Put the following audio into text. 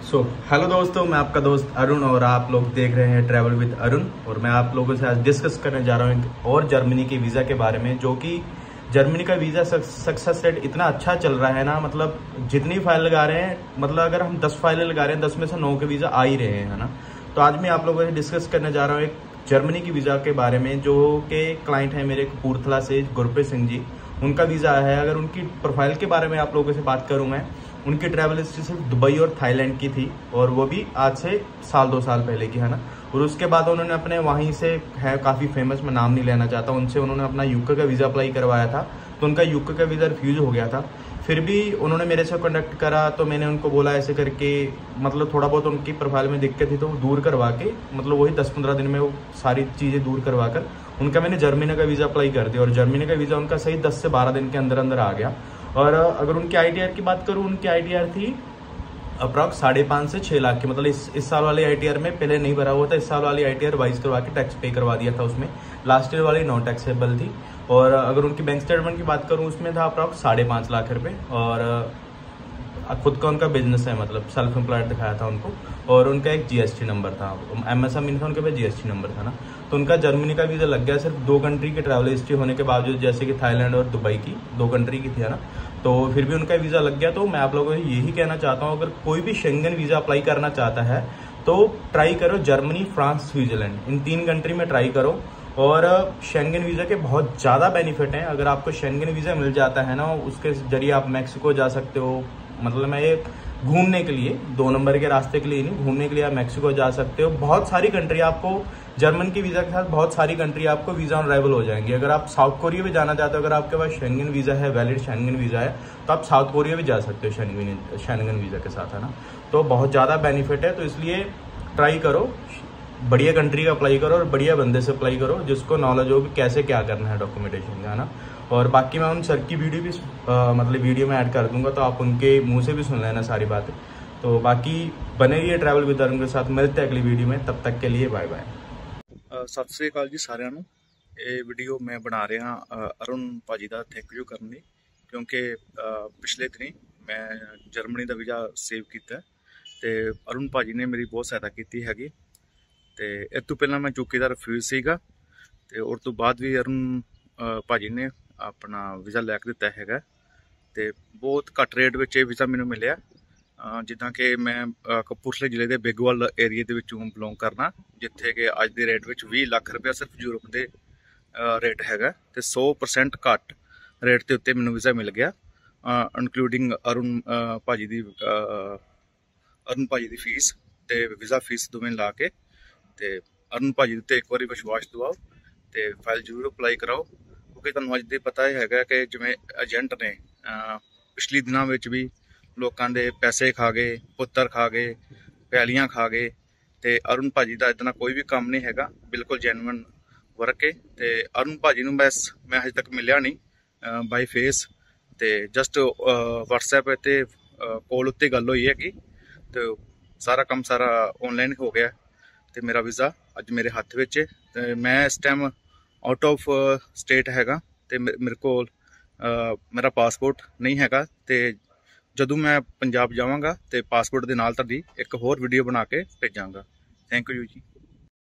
Hello दोस्तों, मैं आपका दोस्त अरुण और आप लोग देख रहे हैं ट्रैवल विद अरुण। और मैं आप लोगों से आज डिस्कस करने जा रहा हूँ एक और जर्मनी के वीज़ा के बारे में, जो कि जर्मनी का वीज़ा सक्सेस रेट इतना अच्छा चल रहा है ना। मतलब जितनी फाइल लगा रहे हैं, मतलब अगर हम 10 फाइलें लगा रहे हैं 10 में से 9 के वीज़ा आ ही रहे हैं, है ना। तो आज मैं आप लोगों से डिस्कस करने जा रहा हूँ एक जर्मनी की वीज़ा के बारे में, जो कि क्लाइंट है मेरे कपूरथला से गुरप्रीत सिंह जी। उनका वीज़ा है। अगर उनकी प्रोफाइल के बारे में आप लोगों से बात करूँ मैं, उनकी ट्रैवल हिस्ट्री सिर्फ दुबई और थाईलैंड की थी, और वो भी आज से साल 2 साल पहले की, है ना। और उसके बाद उन्होंने अपने वहीं से है काफ़ी फेमस, मैं नाम नहीं लेना चाहता, उनसे उन्होंने अपना यूके का वीज़ा अप्लाई करवाया था। तो उनका यूके का वीज़ा रिफ्यूज़ हो गया था। फिर भी उन्होंने मेरे से कॉन्टेक्ट करा, तो मैंने उनको बोला ऐसे करके, मतलब थोड़ा बहुत उनकी प्रोफाइल में दिक्कत थी तो वो दूर करवा के, मतलब वही 10-15 दिन में वो सारी चीज़ें दूर करवा कर उनका मैंने जर्मनी का वीज़ा अप्लाई कर दिया। और जर्मनी का वीज़ा उनका सही 10 से 12 दिन के अंदर अंदर आ गया। और अगर उनकी ITR की बात करूँ, उनकी ITR थी अप्रॉक्स 5.5 से 6 लाख की। मतलब इस साल वाले ITR में पहले नहीं भरा हुआ था, इस साल वाली ITR वाइज करवा के टैक्स पे करवा दिया था उसमें। लास्ट ईयर वाली नॉन टैक्सेबल थी। और अगर उनकी बैंक स्टेटमेंट की बात करूँ, उसमें था अप्रॉक्स 5.5 लाख रुपये। और खुद का उनका बिजनेस है, मतलब सेल्फ एम्प्लॉयड दिखाया था उनको। और उनका एक GST नंबर था, MSME नहीं था, उनके पास GST नंबर था ना। तो उनका जर्मनी का वीज़ा लग गया सिर्फ 2 कंट्री की ट्रैवल हिस्ट्री होने के बावजूद, जैसे कि थाईलैंड और दुबई की 2 कंट्री की थी, है ना। तो फिर भी उनका वीज़ा लग गया। तो मैं आप लोगों को यही कहना चाहता हूँ, अगर कोई भी शेंगन वीज़ा अप्लाई करना चाहता है तो ट्राई करो जर्मनी, फ्रांस, स्विट्जरलैंड, इन 3 कंट्री में ट्राई करो। और शेंगन वीज़ा के बहुत ज़्यादा बेनिफिट हैं। अगर आपको शेंगन वीज़ा मिल जाता है ना, उसके जरिए आप मैक्सिको जा सकते हो। मतलब मैं ये घूमने के लिए, 2 नंबर के रास्ते के लिए नहीं, घूमने के लिए आप मैक्सिको जा सकते हो। बहुत सारी कंट्री आपको जर्मन की वीज़ा के साथ, बहुत सारी कंट्री आपको वीज़ा ऑन अराइवल हो जाएंगी। अगर आप साउथ कोरिया भी जाना चाहते हो, अगर आपके पास शेंगन वीज़ा है, वैलिड शेंगन वीज़ा है, तो आप साउथ कोरिया भी जा सकते हो शेंगन वीज़ा के साथ, है ना। तो बहुत ज़्यादा बेनिफिट है। तो इसलिए ट्राई करो, बढ़िया कंट्री का अप्लाई करो और बढ़िया बंदे से अप्लाई करो जिसको नॉलेज हो कि कैसे क्या करना है डॉक्यूमेंटेशन का, है ना। और बाकी मैं उन सर की वीडियो भी मतलब वीडियो में ऐड कर दूंगा, तो आप उनके मुंह से भी सुन लेना सारी बातें। तो बाकी बने रहिए ट्रैवल विद अरुण के साथ। मिलते हैं अगली वीडियो में, तब तक के लिए बाय बाय। सत श्री अकाल जी सारिਆਂ ਨੂੰ। ਇਹ ਵੀਡੀਓ ਮੈਂ ਬਣਾ ਰਿਹਾ ਅਰੁਣ ਭਾਜੀ ਦਾ ਥੈਂਕ ਯੂ ਕਰਨ ਲਈ, ਕਿਉਂਕਿ ਪਿਛਲੇ ਦਿਨੀ ਮੈਂ ਜਰਮਨੀ ਦਾ ਵੀਜ਼ਾ ਸੇਵ ਕੀਤਾ ਤੇ ਅਰੁਣ ਭਾਜੀ ਨੇ ਮੇਰੀ ਬਹੁਤ ਸਹਾਇਤਾ ਕੀਤੀ ਹੈਗੀ। ਤੇ ਇਸ ਤੋਂ ਪਹਿਲਾਂ ਮੈਂ ਯੂਕੇ ਦਾ ਰਿਫਿਊਜ਼ ਸੀਗਾ, ਤੇ ਉਸ ਤੋਂ ਬਾਅਦ ਵੀ ਅਰੁਣ ਭਾਜੀ ਨੇ ਆਪਣਾ ਵੀਜ਼ਾ ਲੈ ਕੇ ਦਿੱਤਾ ਹੈਗਾ। ਤੇ ਬਹੁਤ ਘੱਟ ਰੇਟ ਵਿੱਚ ਇਹ ਵੀਜ਼ਾ ਮੈਨੂੰ ਮਿਲਿਆ। ਜਿੱਦਾਂ ਕਿ ਮੈਂ ਕਪੂਰਥਲੇ ਜ਼ਿਲ੍ਹੇ ਦੇ ਬਿਗਵਾਲ ਏਰੀਏ ਦੇ ਵਿੱਚੋਂ ਬਿਲੋਂਗ ਕਰਨਾ, ਜਿੱਥੇ ਕਿ ਅੱਜ ਦੇ ਰੇਟ ਵਿੱਚ 20 ਲੱਖ ਰੁਪਇਆ ਸਿਰਫ ਯੂਰਪ ਦੇ ਰੇਟ ਹੈਗਾ। ਤੇ 100% ਘੱਟ ਰੇਟ ਦੇ ਉੱਤੇ ਮੈਨੂੰ ਵੀਜ਼ਾ ਮਿਲ ਗਿਆ, ਇਨਕਲੂਡਿੰਗ ਅਰੁਣ ਭਾਜੀ ਦੀ ਫੀਸ ਤੇ ਵੀਜ਼ਾ ਫੀਸ ਦੋਵੇਂ ਲਾ ਕੇ। ਤੇ ਅਰੁਣ ਭਾਜੀ ਉੱਤੇ ਇੱਕ ਵਾਰੀ ਵਿਸ਼ਵਾਸ ਦਿਵਾਓ ਤੇ ਫਾਈਲ ਜ਼ਰੂਰ ਅਪਲਾਈ ਕਰਾਓ, ਕਿਉਂਕਿ ਤੁਹਾਨੂੰ ਅੱਜ ਦੇ ਪਤਾ ਹੈਗਾ ਕਿ ਜਿਵੇਂ ਏਜੰਟ ਨੇ ਪਿਛਲੇ ਦਿਨਾਂ ਵਿੱਚ ਵੀ ਲੋਕਾਂ ਦੇ ਪੈਸੇ ਖਾ ਗਏ, ਪੁੱਤਰ ਖਾ ਗਏ, ਪੈਲੀਆਂ ਖਾ ਗਏ। ਤੇ ਅਰੁਣ ਭਾਜੀ ਦਾ ਇਦਾਂ ਕੋਈ ਵੀ ਕੰਮ ਨਹੀਂ ਹੈਗਾ, ਬਿਲਕੁਲ ਜੈਨੂਇਨ ਵਰਕ ਹੈ। ਤੇ ਅਰੁਣ ਭਾਜੀ ਨੂੰ ਮੈਂ ਹਜੇ ਤੱਕ ਮਿਲਿਆ ਨਹੀਂ ਬਾਈ ਫੇਸ, ਤੇ ਜਸਟ WhatsApp ਤੇ ਕਾਲ ਉੱਤੇ ਗੱਲ ਹੋਈ ਹੈਗੀ। ਤੇ ਸਾਰਾ ਕੰਮ ਸਾਰਾ ਆਨਲਾਈਨ ਹੋ ਗਿਆ ਤੇ ਮੇਰਾ ਵੀਜ਼ਾ ਅੱਜ ਮੇਰੇ ਹੱਥ ਵਿੱਚ ਹੈ। ਤੇ ਮੈਂ ਇਸ ਟਾਈਮ ਆਊਟ ਆਫ ਸਟੇਟ ਹੈਗਾ, ਤੇ ਮੇਰੇ ਕੋਲ ਮੇਰਾ ਪਾਸਪੋਰਟ ਨਹੀਂ ਹੈਗਾ। ਤੇ ਜਦੋਂ ਮੈਂ ਪੰਜਾਬ ਜਾਵਾਂਗਾ ਤੇ ਪਾਸਪੋਰਟ ਦੇ ਨਾਲ ਤੁਹਾਡੀ ਇੱਕ ਹੋਰ ਵੀਡੀਓ ਬਣਾ ਕੇ ਭੇਜਾਂਗਾ। ਥੈਂਕ ਯੂ ਜੀ।